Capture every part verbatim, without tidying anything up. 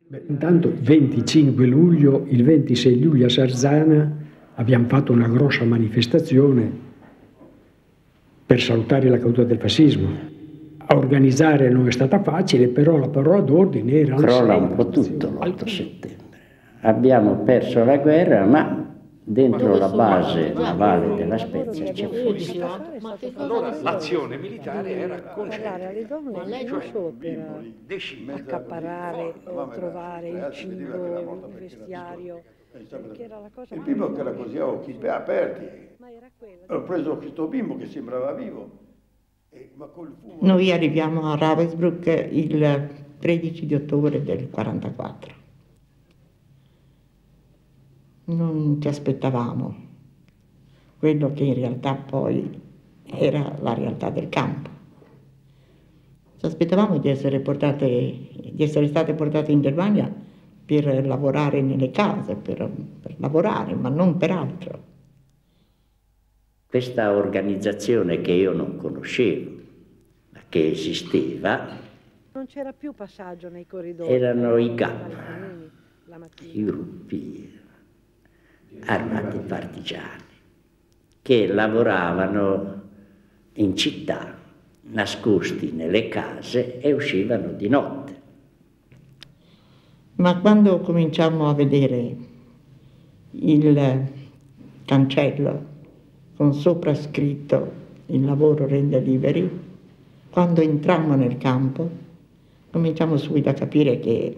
Beh, intanto il venticinque luglio, il ventisei luglio a Sarzana abbiamo fatto una grossa manifestazione per salutare la caduta del fascismo. A organizzare non è stata facile, però la parola d'ordine era... Crolla un po' tutto l'otto settembre. Abbiamo perso la guerra, ma dentro la base navale della Spezia c'è fuori. Allora l'azione militare era concentrata. Alle donne non solo per accaparrare o trovare il cibo, il vestiario, perché era la cosa... Il bimbo che era così a occhi aperti. Ma era quello. Ho preso questo bimbo che sembrava vivo. E, ma col fumo... Noi arriviamo a Ravensbrück il tredici di ottobre del quarantaquattro. Non ci aspettavamo quello che in realtà poi era la realtà del campo. Ci aspettavamo di essere portate, di essere state portate in Germania per lavorare nelle case, per, per lavorare, ma non per altro. Questa organizzazione che io non conoscevo, ma che esisteva, Non c'era più passaggio nei corridoi. erano i G A P, i gruppi armati partigiani, che lavoravano in città, nascosti nelle case e uscivano di notte. Ma quando cominciamo a vedere il cancello con sopra scritto "il lavoro rende liberi", quando entrammo nel campo, cominciamo subito a capire che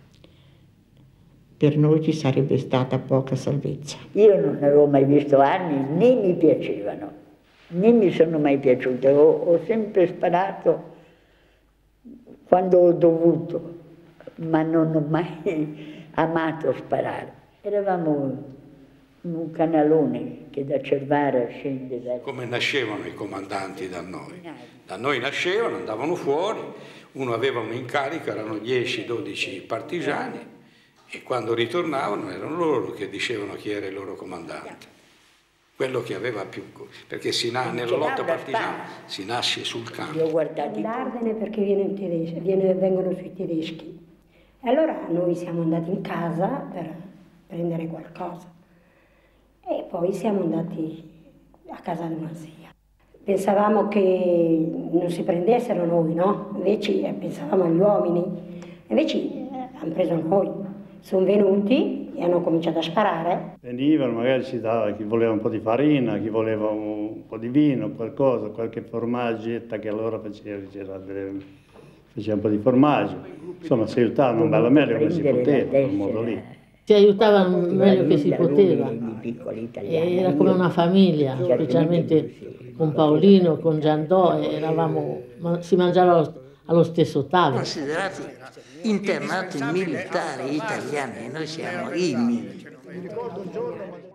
per noi ci sarebbe stata poca salvezza. Io non avevo mai visto armi, né mi piacevano, né mi sono mai piaciute. Ho, ho sempre sparato quando ho dovuto, ma non ho mai amato sparare. Eravamo in un canalone che da Cervara scende da... Come nascevano i comandanti da noi? Da noi nascevano, andavano fuori, uno aveva un incarico, erano dieci dodici partigiani, e quando ritornavano erano loro che dicevano chi era il loro comandante. Quello che aveva più... perché si na... nella lotta partigiana si nasce sul campo. Li ho guardati Dardene perché viene tedeschi, viene, vengono sui tedeschi. E allora noi siamo andati in casa per prendere qualcosa. E poi siamo andati a casa di una zia. Pensavamo che non si prendessero noi, no? Invece pensavamo agli uomini. Invece eh, hanno preso noi. Sono venuti e hanno cominciato a sparare. Venivano, magari si dava chi voleva un po' di farina, chi voleva un po' di vino, qualcosa, qualche formaggetta che allora faceva, faceva, faceva un po' di formaggio. Insomma, si aiutavano bella meglio come si poteva, in quel modo lì. Si aiutavano meglio che si poteva. Era come una famiglia, specialmente con Paolino, con Giandò, eravamo, si mangiava allo, allo stesso tavolo. Considerati internati militari italiani, noi siamo i militari.